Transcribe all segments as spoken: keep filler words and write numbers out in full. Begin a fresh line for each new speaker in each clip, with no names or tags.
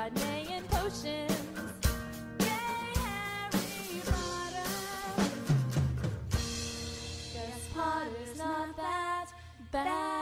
Padme and potions. Yay, Harry Potter! Guess Potter's not that bad.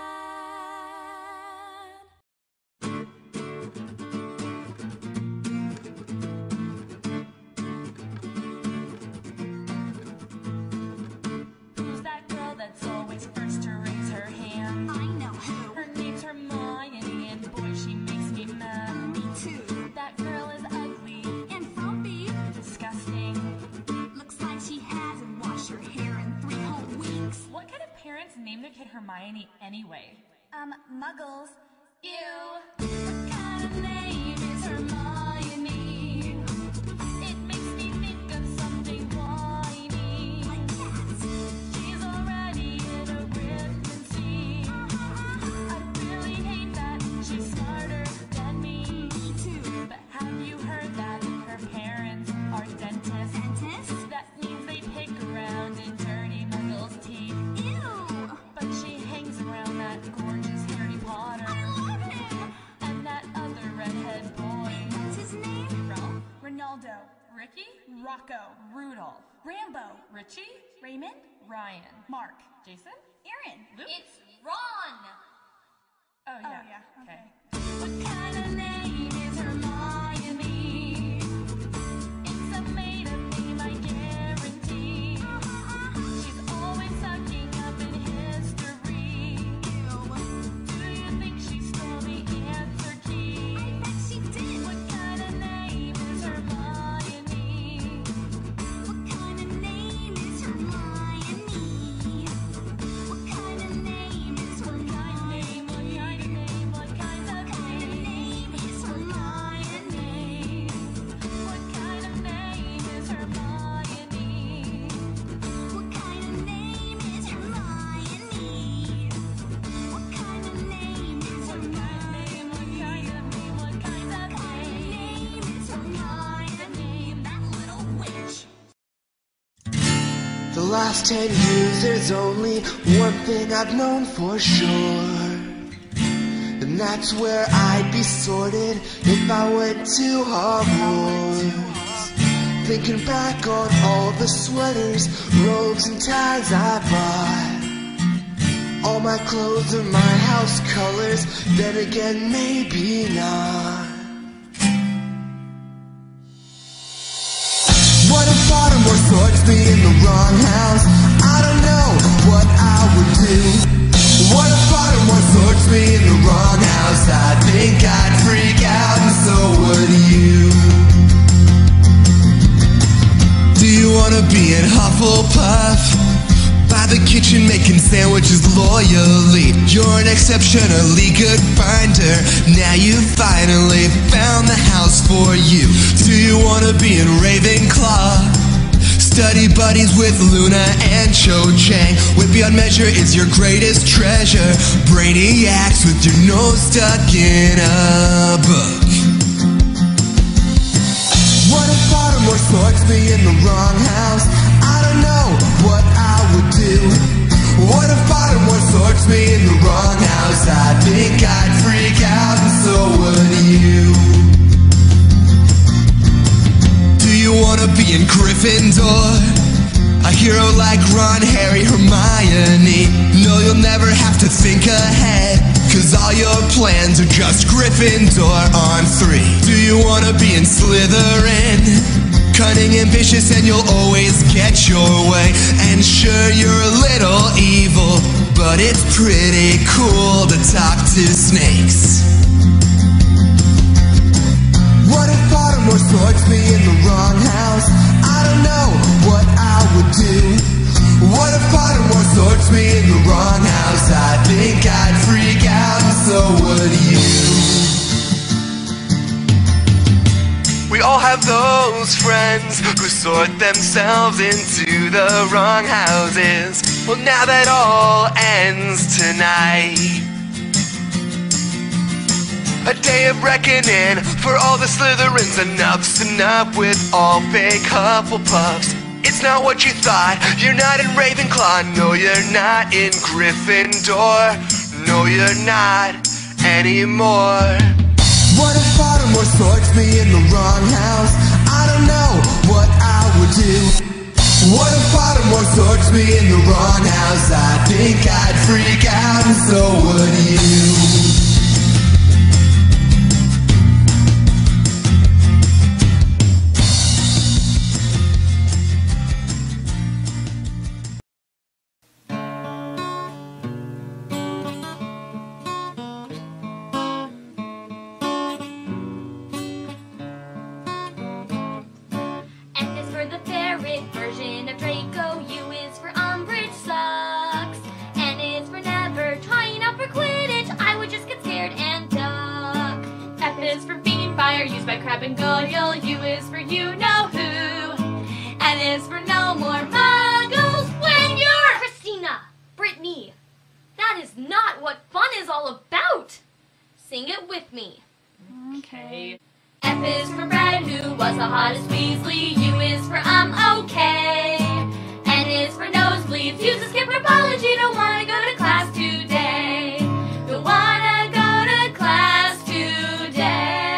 Who's that girl that's always first to raise her hand?
I know who.
Her name's Hermione, and boy, she makes me mad.
Me too.
That girl is ugly,
And frumpy.
disgusting.
Looks like she hasn't washed her hair in three whole weeks.
What kind of parents name their kid Hermione anyway?
Um, muggles.
Ew. What kind of name is Hermione? It makes me think of something whiny.
Like cats.
She's already in arithmancy. I really hate that she's smarter than me.
Me too.
But have you heard that her parents are dentists?
Dentist?
That means they pick around in dirty muggles' teeth.
Ew.
But she hangs around that gorgeous Harry Potter.
I love him.
And that other redhead boy.
What's his name?
Ralph?
Ronaldo.
Ricky?
Rocco.
Rudolph.
Rambo.
Richie?
Raymond.
Ryan.
Mark.
Jason?
Aaron.
Luke?
It's Ron!
Oh, yeah.
Oh, yeah.
Okay.
Okay.
What kind of name is Hermione? It's a made-up name, I guarantee. She's always sucking up in history.
Ew.
Do you think she stole the answer key?
I bet she did.
What kind of name is Hermione?
What kind of name is Hermione? What kind of name is
What kind of
Hermione?
name? What kind of name? What kind of
What kind of
name?
name is Hermione?
What kind of name is Hermione?
What kind of name is Hermione? What kind of name is
What kind of
Hermione?
name? What kind of name? What kind of
What kind of
name?
name is Hermione? That little witch.
The last ten years, there's only one thing I've known for sure, and that's where I'd be sorted if I went to Hogwarts. Thinking back on all the sweaters, robes, and ties I bought, all my clothes and my house colors, then again, maybe not. What if Pottermore sorts me in the wrong house? I don't know what I would do. What if Pottermore sorts me in the wrong house? I think I'd freak out, and so would you. Do you wanna be in Hufflepuff? By the kitchen making sandwiches loyally. You're an exceptionally good finder. Now you finally found the house for you. Do you wanna be in Ravenclaw? Study buddies with Luna and Cho Chang. Wit beyond measure is your greatest treasure. Brainiacs with your nose stuck in a book. What if Pottermore sorts me in the wrong house? I don't know what I would do. What if Pottermore sorts me in the wrong house? I think I'd freak out, and so would you. Do you wanna be in Gryffindor? A hero like Ron, Harry, Hermione. No, you'll never have to think ahead, 'cause all your plans are just Gryffindor on three. Do you wanna be in Slytherin? Cunning, ambitious, and you'll always get your way. And sure, you're a little evil, but it's pretty cool to talk to snakes. What if Pottermore sorts me in the wrong house? I don't know what I would do. What if Pottermore sorts me in the wrong house? I think I'd freak out, and so would you. We all have those friends who sort themselves into the wrong houses. Well, now that all ends tonight. A day of reckoning for all the Slytherins. Enough's enough with all fake Hufflepuffs. It's not what you thought. You're not in Ravenclaw. No, you're not in Gryffindor. No, you're not anymore. What if Pottermore sorts me in the wrong house? I don't know what I would do. What if Pottermore sorts me in the wrong house? I think I'd freak out, and so would you.
Sing it with me.
Okay.
F is for Brad, who was the hottest Weasley. U is for I'm okay. N is for nosebleeds. U's a skip apology. Don't wanna go to class today. Don't wanna go to class today.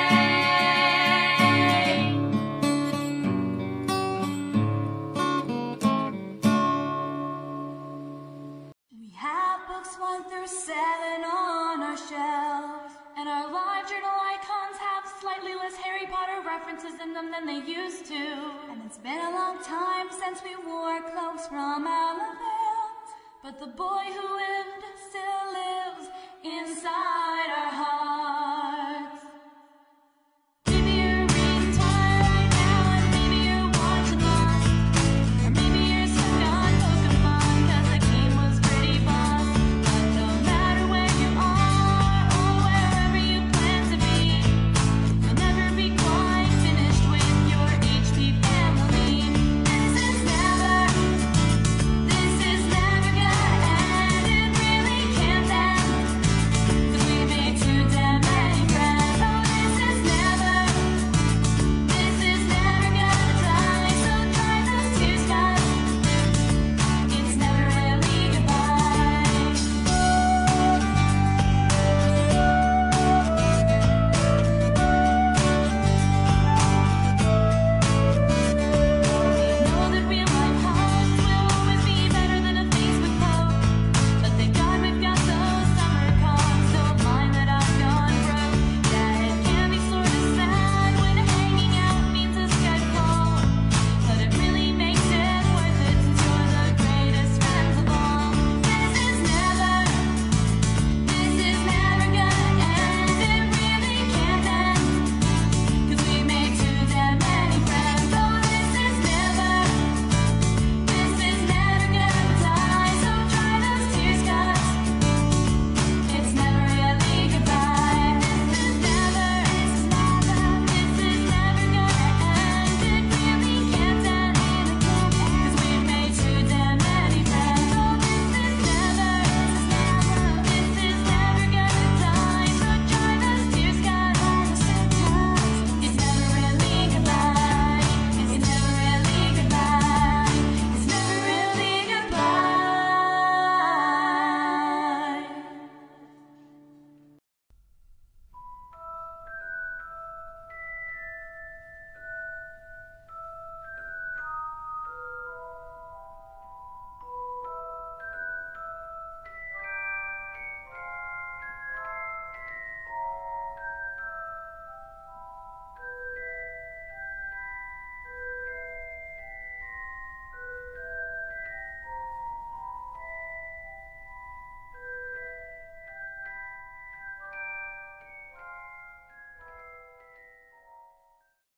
We have books one through seven on our shelves. And our live journal icons have slightly less Harry Potter references in them than they used to. And it's been a long time since we wore cloaks from Alabama. But the boy who lived still lives inside.